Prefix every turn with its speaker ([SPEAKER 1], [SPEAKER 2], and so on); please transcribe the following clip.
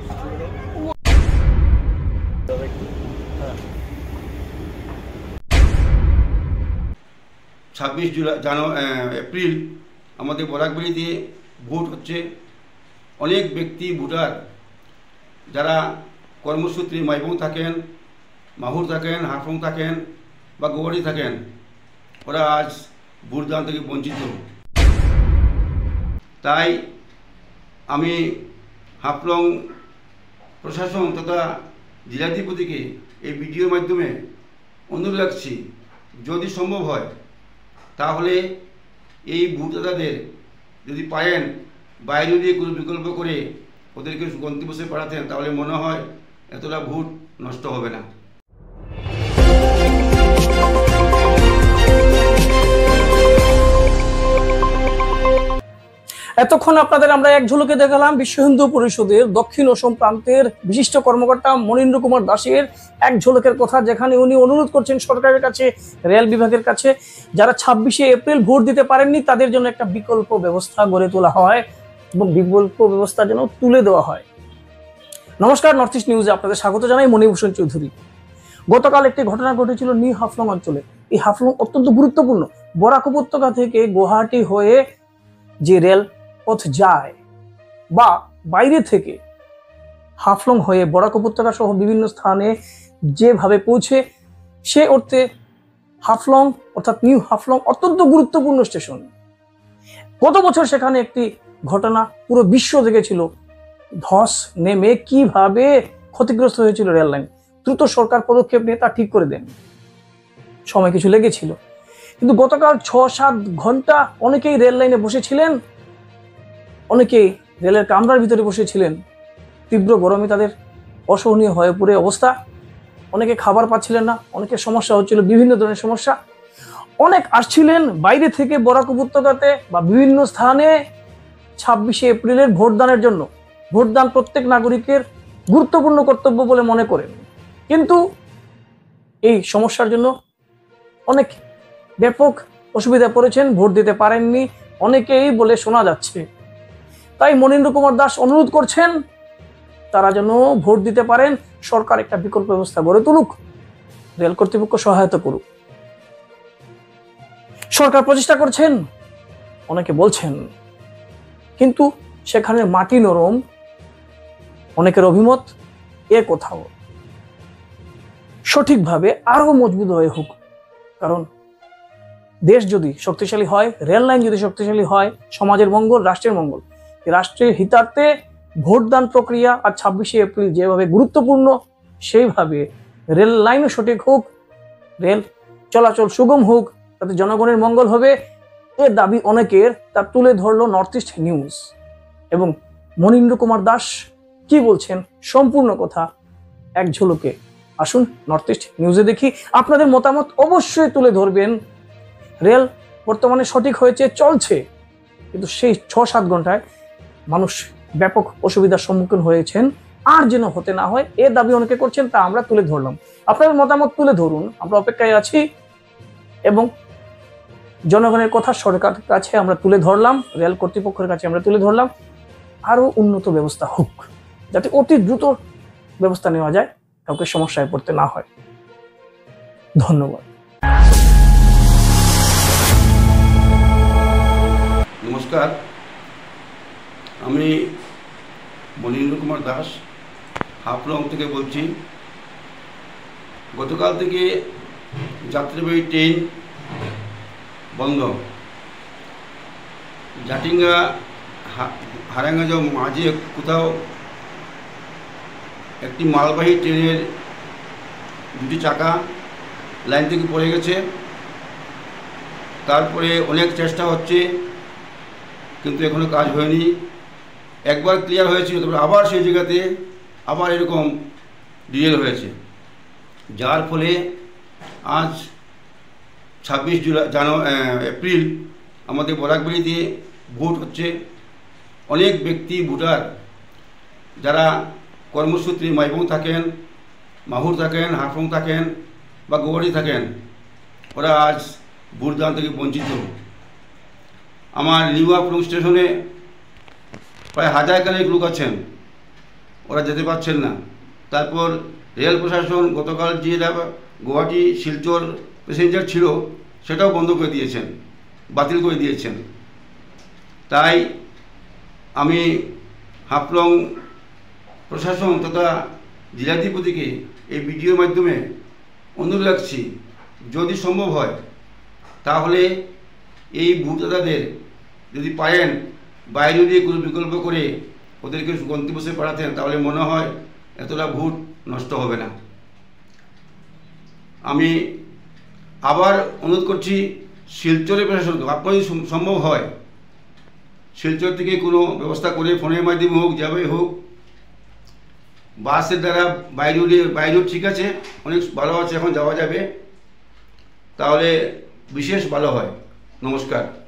[SPEAKER 1] April আমাদের বরাকবেড়িতে vote হচ্ছে। অনেক ব্যক্তি ভোটার যারা কর্মসূত্রে মাইবং থাকেন, মাহুর থাকেন, হাফলং থাকেন বা গৌহাটি থাকেন, ওরা আজ ভোটদান থেকে বঞ্চিত। তাই আমি হাফলং প্রশাসন তথা জেলাধিপতিকে এই ভিডিওর মাধ্যমে অনুরোধ রাখছি, যদি সম্ভব হয় তাহলে এই ভোটদাতাদের যদি পারেন বাইরে দিয়ে কোনো বিকল্প করে ওদেরকে গন্তব্যস্থলে পাঠাতেন, তাহলে মনে হয় এতটা ভোট নষ্ট হবে না।
[SPEAKER 2] এতক্ষণ আপনাদের আমরা এক ঝলকে দেখালাম বিশ্ব হিন্দু পরিষদের দক্ষিণ অসম প্রান্তের বিশিষ্ট কর্মকর্তা মনীন্দ্র কুমার দাসের এক ঝলকের কথা, যেখানে উনি অনুরোধ করছেন সরকারের কাছে, রেল বিভাগের কাছে, যারা 26শে এপ্রিল ভোট দিতে পারেননি তাদের জন্য একটা বিকল্প ব্যবস্থা গড়ে তোলা হয় এবং বিকল্প ব্যবস্থা যেন তুলে দেওয়া হয়। নমস্কার, নর্থ ইস্ট নিউজে আপনাদের স্বাগত জানাই, মণিভূষণ চৌধুরী। গতকাল একটি ঘটনা ঘটেছিল নিউ হাফলং অঞ্চলে। এই হাফলং অত্যন্ত গুরুত্বপূর্ণ। বরাক উপত্যকা থেকে গুয়াহাটি হয়ে যে রেল পথ যায় বা বাইরে থেকে হাফলং হয়ে বরাক উপত্যকা সহ বিভিন্ন স্থানে যেভাবে পৌঁছে, সে অর্থে হাফলং অর্থাৎ নিউ হাফলং অত্যন্ত গুরুত্বপূর্ণ স্টেশন। গত বছর সেখানে একটি ঘটনা পুরো বিশ্ব দেখেছিল, ধস নেমে কিভাবে ক্ষতিগ্রস্ত হয়েছিল রেল লাইন। দ্রুত সরকার পদক্ষেপ নিয়ে তা ঠিক করে দেন, সময় কিছু লেগেছিল, কিন্তু গতকাল 6-7 ঘন্টা অনেকেই রেল লাইনে বসেছিলেন, অনেকেই রেলের কামরার ভিতরে বসেছিলেন। তীব্র গরমে তাদের অসহনীয় হয়ে পড়ে অবস্থা, অনেকে খাবার পাচ্ছিলেন না, অনেকের সমস্যা হচ্ছিল, বিভিন্ন ধরনের সমস্যা। অনেক আসছিলেন বাইরে থেকে বরাক উপত্যকাতে বা বিভিন্ন স্থানে 26শে এপ্রিলের ভোটদানের জন্য। ভোটদান প্রত্যেক নাগরিকের গুরুত্বপূর্ণ কর্তব্য বলে মনে করেন, কিন্তু এই সমস্যার জন্য অনেক ব্যাপক অসুবিধা পড়েছেন, ভোট দিতে পারেননি অনেকেই বলে শোনা যাচ্ছে। তাই মনীন্দ্র কুমার দাস অনুরোধ করছেন তারা যেন ভোট দিতে পারেন, সরকার একটা বিকল্প ব্যবস্থা গড়ে তুলুক, রেল কর্তৃপক্ষ সহায়তা করুক। সরকার প্রচেষ্টা করছেন অনেকে বলছেন, কিন্তু সেখানে মাটি নরম। অনেকের অভিমত এ কোথাও সঠিকভাবে আরো মজবুত হয়ে হোক, কারণ দেশ যদি শক্তিশালী হয়, রেল লাইন যদি শক্তিশালী হয়, সমাজের মঙ্গল, রাষ্ট্রের মঙ্গল। রাষ্ট্রের হিতার্থে ভোটদান প্রক্রিয়া আর 26শে এপ্রিল যেভাবে গুরুত্বপূর্ণ, সেইভাবে রেল লাইনও সঠিক হোক, রেল চলাচল সুগম হোক, তাতে জনগণের মঙ্গল হবে। এ দাবি অনেকের, তা তুলে ধরলো নর্থ ইস্ট নিউজ। এবং মনীন্দ্র কুমার দাস কি বলছেন সম্পূর্ণ কথা এক ঝলকে আসুন নর্থ ইস্ট নিউজে দেখি। আপনাদের মতামত অবশ্যই তুলে ধরবেন। রেল বর্তমানে সঠিক হয়েছে, চলছে, কিন্তু সেই 6-7 ঘন্টায় মানুষ ব্যাপক অসুবিধার সম্মুখীন হয়েছেন, আর যেন হতে না হয় এ দাবি অনেকে করছেন, তা আমরা তুলে ধরলাম। আপনাদের মতামত তুলে ধরুন, আমরা অপেক্ষায় আছি। এবং জনগণের কথা সরকারের কাছে আমরা তুলে ধরলাম, রেল কর্তৃপক্ষের কাছে আমরা তুলে ধরলাম, আরো উন্নত ব্যবস্থা হোক, যাতে অতি দ্রুত ব্যবস্থা নেওয়া যায়, কাউকে সমস্যায় পড়তে না হয়। ধন্যবাদ।
[SPEAKER 1] নমস্কার, আমি মনীন্দ্র কুমার দাস হাফলং থেকে বলছি। গতকাল থেকে যাত্রীবাহী ট্রেন বন্ধ। জাটিঙ্গা হারাঙ্গা যাও মাঝে কোথাও একটি মালবাহী ট্রেনের 2টি চাকা লাইন থেকে পড়ে গেছে। তারপরে অনেক চেষ্টা হচ্ছে, কিন্তু এখনো কাজ হয়নি। একবার ক্লিয়ার হয়েছিল, তারপরে আবার সেই জায়গাতে আবার এরকম ডিলেল হয়েছে, যার ফলে আজ 26 এপ্রিল আমাদের বরাকবেড়িতে ভোট হচ্ছে। অনেক ব্যক্তি ভোটার যারা কর্মসূত্রে মাইবং থাকেন, মাহুর থাকেন, হাফলং থাকেন বা গৌহাটি থাকেন, ওরা আজ ভোটদান থেকে বঞ্চিত। আমার নিউ হাফলং স্টেশনে প্রায় 1000 খানেক লোক আছেন, ওরা যেতে পারছেন না। তারপর রেল প্রশাসন গতকাল যে গুয়াহাটি শিলচর প্যাসেঞ্জার ছিল সেটাও বন্ধ করে দিয়েছেন, বাতিল করে দিয়েছেন। তাই আমি হাফলং প্রশাসন তথা জেলাধিপতিকে এই ভিডিওর মাধ্যমে অনুরোধ রাখছি, যদি সম্ভব হয় তাহলে এই ভোটদাতাদের যদি পারেন বাইরে দিয়ে কোনো বিকল্প করে ওদেরকে গন্তব্যস্থলে পাঠাতেন, তাহলে মনে হয় এতটা ভোট নষ্ট হবে না। আমি আবার অনুরোধ করছি শিলচরের প্রশাসনকে, আপনার যদি সম্ভব হয় শিলচর থেকে কোনো ব্যবস্থা করে ফোনের মাধ্যমে হোক, যেভাবে হোক, বাসের দ্বারা বাইরেও ঠিক আছে, অনেক ভালো আছে, এখন যাওয়া যাবে, তাহলে বিশেষ ভালো হয়। নমস্কার।